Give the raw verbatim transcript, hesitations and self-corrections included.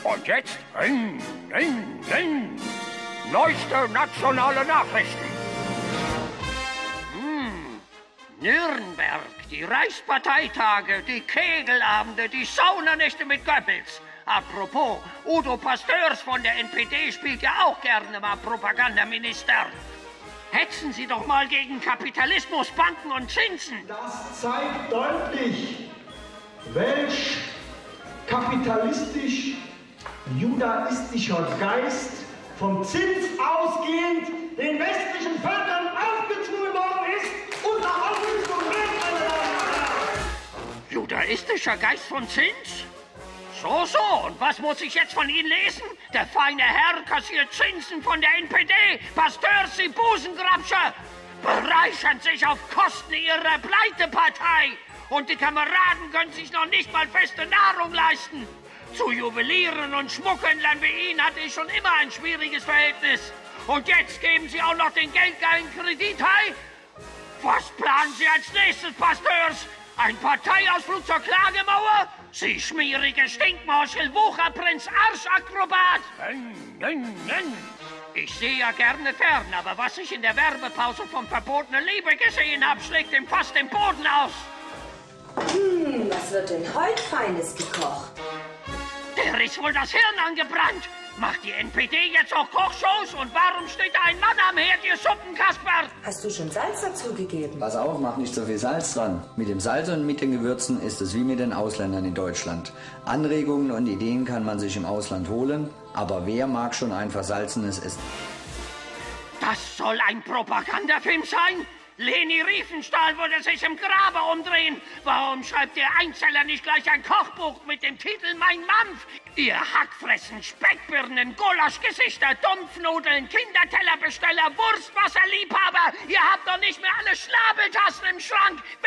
Und jetzt ring, ring, ring. Neueste nationale Nachrichten. Hm. Nürnberg, die Reichsparteitage, die Kegelabende, die Saunernächte mit Goebbels. Apropos, Udo Pasteurs von der N P D spielt ja auch gerne mal Propagandaminister. Hetzen Sie doch mal gegen Kapitalismus, Banken und Zinsen. Das zeigt deutlich, welch kapitalistisch judaistischer Geist vom Zins ausgehend den westlichen Völkern aufgezwungen worden ist und nach Aufrüstung wird, meine Damen und Herren. Judaistischer Geist von Zins? So, so. Und was muss ich jetzt von Ihnen lesen? Der feine Herr kassiert Zinsen von der N P D. Pasteurs, Sie Busengrabscher, bereichern sich auf Kosten Ihrer Pleitepartei. Und die Kameraden können sich noch nicht mal feste Nahrung leisten. Zu Juwelieren und Schmuckhändlern wie Ihnen hatte ich schon immer ein schwieriges Verhältnis. Und jetzt geben Sie auch noch den geldgeilen Kredithai? Was planen Sie als nächstes, Pasteurs? Ein Parteiausflug zur Klagemauer? Sie schmierige Stinkmorchel, Wucherprinz, Arschakrobat! Ich sehe ja gerne fern, aber was ich in der Werbepause vom verbotenen Liebe gesehen habe, schlägt ihm fast den Boden aus. Hm, was wird denn heute Feines gekocht? Der ist wohl das Hirn angebrannt. Macht die N P D jetzt auch Kochshows? Und warum steht da ein Mann am Herd, ihr Suppenkasper? Hast du schon Salz dazugegeben? Pass auf, mach nicht so viel Salz dran. Mit dem Salz und mit den Gewürzen ist es wie mit den Ausländern in Deutschland. Anregungen und Ideen kann man sich im Ausland holen, aber wer mag schon einfach salzenes Essen? Das soll ein Propagandafilm sein? Leni Riefenstahl würde sich im Grabe umdrehen. Warum schreibt der Einzeller nicht gleich ein Kochbuch mit dem Titel Mein Mampf? Ihr Hackfressen, Speckbirnen, Gulaschgesichter, Dumpfnudeln, Kindertellerbesteller, Wurstwasserliebhaber. Ihr habt doch nicht mehr alle Schnabeltassen im Schrank.